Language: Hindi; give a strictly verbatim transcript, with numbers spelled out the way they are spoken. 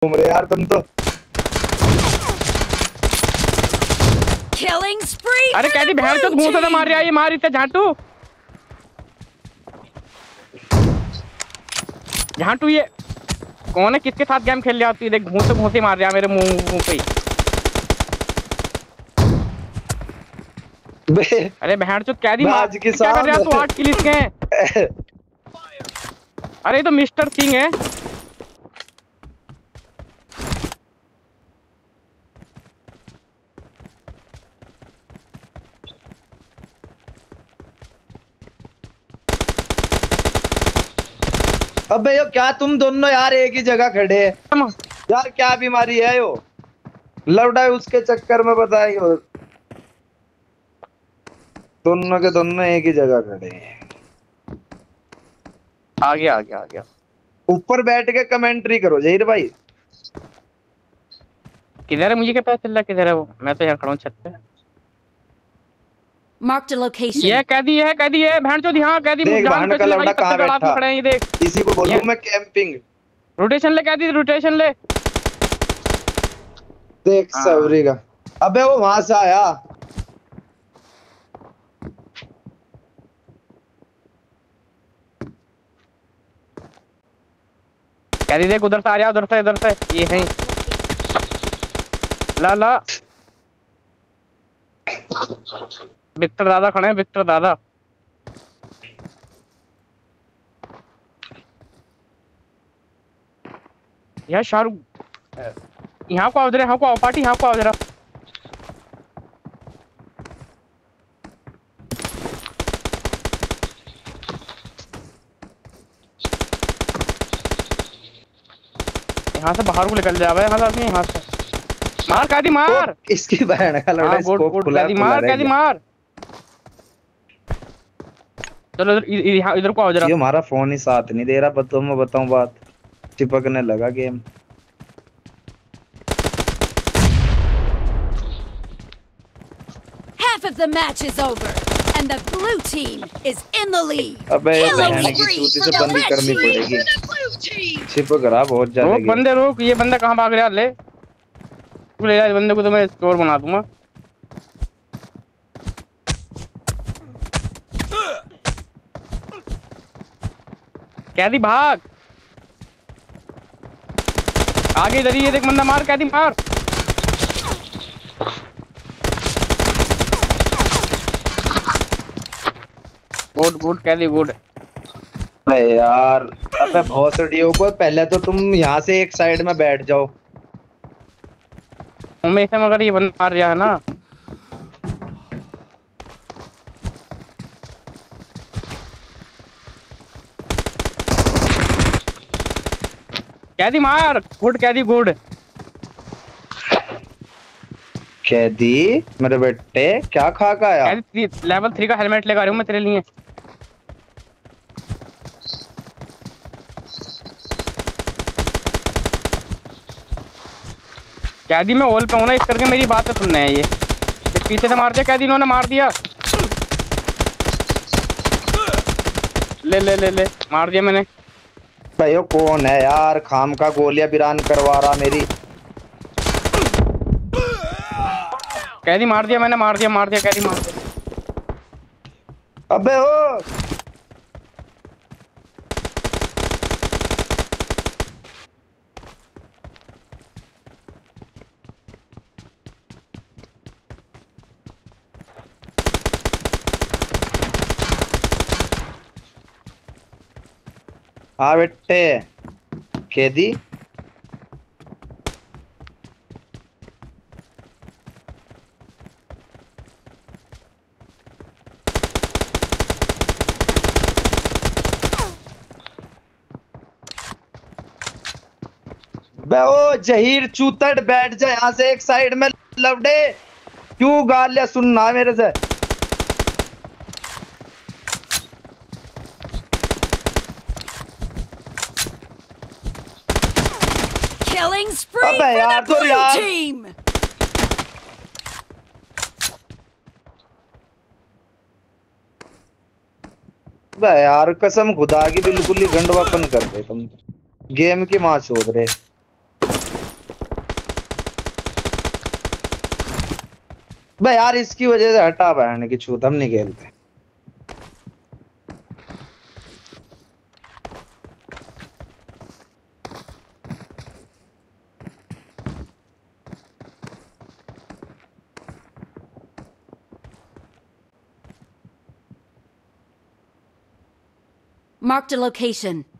घूम रहे यार तुम तो। Killing spree. अरे कैदी बहन चोद मुंह से मार रहा है ये, मार इसे झाटू झाटू। ये कौन है, किसके साथ गेम खेल रहा है? देख मुंह से घूंसे मार रहा है मेरे मुंह मुंह पे। अरे बहन चोद कैदी मार क्या कर रहा है तू? आठ किल इसके हैं। अरे ये तो मिस्टर सिंह है। अबे यो क्या तुम दोनों यार एक ही जगह खड़े हैं यार, क्या बीमारी है यो? लौटा उसके चक्कर में बताइए, दोनों के दोनों एक ही जगह खड़े हैं। आ गया आ गया आ गया। ऊपर बैठ के कमेंट्री करो जहीर भाई। किधर है? मुझे क्या पता चल रहा किधर है वो? मैं तो यहाँ खड़ा हूँ छत पे। Marked a location. ये कैदी है, कैदी है बहन चोद यहाँ। कैदी देख बहन का लौंडा कहाँ बैठा खड़े हैं, ये देख। इसी को बोलूं मैं कैंपिंग। रोटेशन ले कैदी, रोटेशन ले। देख सवरी का। अबे वो वहां से आया। कैदी देख उधर से आ रहा, उधर से इधर से। ये है ला ला। विक्टर दादा खड़े हैं, विक्टर दादा। यार शाहरुख यहाँ को आओ जरा, यहाँ को आओ पार्टी, यहाँ को आओ जरा। यहाँ से बाहर को निकल जाए यहाँ से आदमी। यहाँ से मार कैदी मार। इसकी बहन का लौंडा स्कोप खुला कैदी मार, कैदी मार। चलो इधर इधर को आओ जरा। ये हमारा फोन ही साथ नहीं दे रहा, बताओ मैं बताऊं बात। चिपकने लगा game. Half of the match is over, and the blue team is in the lead. अबे बहन की चूती से बंदी करनी पड़ेगी। चिपक रहा बहुत ज्यादा। रोक बंदे रोक। ये बंदा कहाँ भाग रहा है? ले तू ले जा इस बंदे को, तो मैं स्कोर बना दूंगा। कैदी भाग आगे इधर ही। ये देख बंदा मार, कैदी मार। गुड गुड कैदी गुड। अबे यार अबे भोसड़ियों को, पहले तो तुम यहाँ से एक साइड में बैठ जाओ। हमेशा मगर ये बंदा मार रहा है ना। कैदी मार। गुड कैदी गुड। कैदी मेरे बेटे क्या खा का आया? कैदी लेवल थ्री का हेलमेट लेकर आ रहा हूँ मैं तेरे लिए। कैदी में ओल पे हूँ ना, इस करके मेरी बात तो सुनना है। ये पीछे से मार दिया कैदी, इन्होंने मार दिया। ले ले ले ले मार दिया मैंने। भाई कौन है यार, खाम का गोलियां बिरान करवा रहा मेरी। कैदी मार दिया मैंने, मार दिया मार दिया कैदी मार दिया। अबे ओ हाँ बेटे कैदी। बे ओ जहीर चूतड़ बैठ जा यहाँ से एक साइड में। लवडे क्यों गालियां सुनना मेरे से? Killing spree अबे for यार the तो blue यार team. बे यार कसम खुदा की बिल्कुल ही गंडवापन कर दे तुम। गेम की माँ छोड़ रहे। भाई यार इसकी वजह से हटा बहन की छूत, हम नहीं खेलते। Marked a location.